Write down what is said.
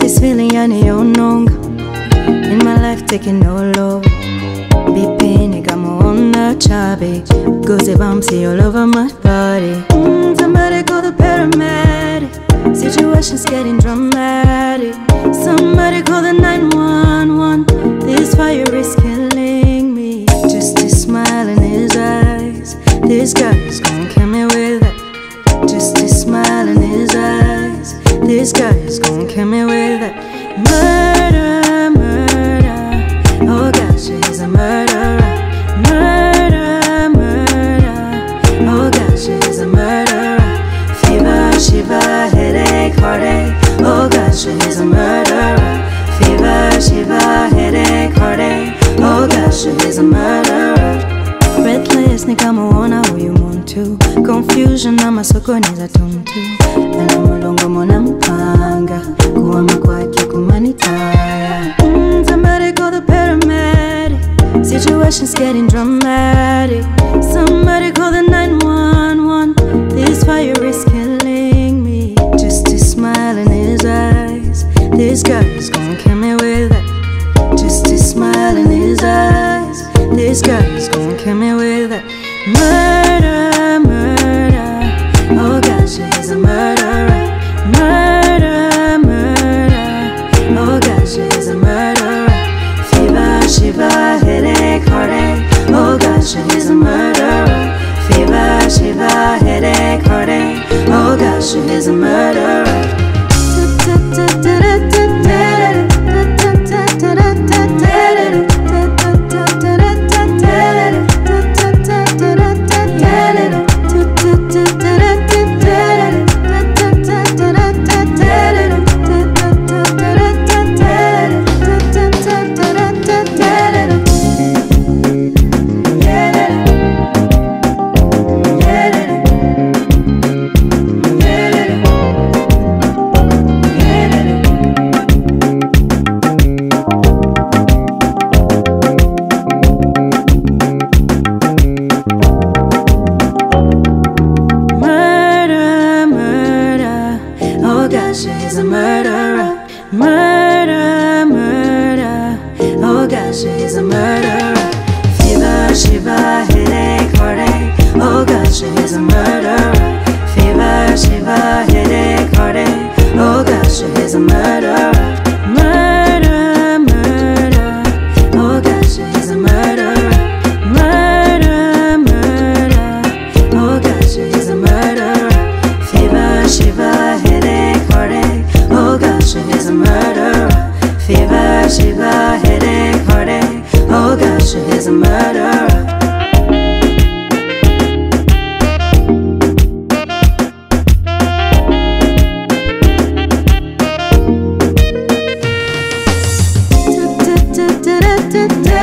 this feeling yaniyononga. In my life taking no low. Bipini kamuona chabi. Goosey bumpsy all over my body. Somebody call the paramedic. Situation's getting dramatic. Somebody call the 911. This fire is killing me. Just a smile in his eyes. This guy is gonna kill me with it. Just a smile in his eyes. This guy is gonna kill me with it. Murder, murder. Oh gosh, he's a murderer. Murder, murder. Oh gosh, he's a murderer. Fever, shiver, headache, heartache. Oh gosh, he's a murderer. Fever, shiver, headache, heartache. Oh gosh, he's a murderer. Breathless, nikamuona huyu muntu. Confusion na masokoniza tuntu. Ana mulongo mona mpanga. Kuwama kwake kumanitaya. Somebody call the paramedic. Situation's getting dramatic. Somebody call the 911. This fire is killing me. Just a smile in his eyes. This guy is gonna kill me with it. Just a smile in his eyes. This guy is gonna kill me with it. Murder, murder. Oh gosh, he's a murderer. Murder, murder. Oh gosh, he's a murderer. Fever, shiver, headache, heartache. Oh gosh, he's a murderer. Fever, shiver, headache, heartache. Oh gosh, he's a murderer. He's a murderer. Murder, murder. Oh gosh, he's a murderer. Fever, shiver, headache, heartache. Oh gosh, he's a murderer. Fever, shiver, headache, heartache. Oh gosh, he's a murderer. Murder, murder. Oh gosh, he's a murderer. Murder, murder. Oh gosh, he's a murderer. Fever, shiver, headache, heartache. Oh gosh, he's a murderer. Fever, shiver, headache, heartache. Oh gosh, he's a murderer. Da da da da da da.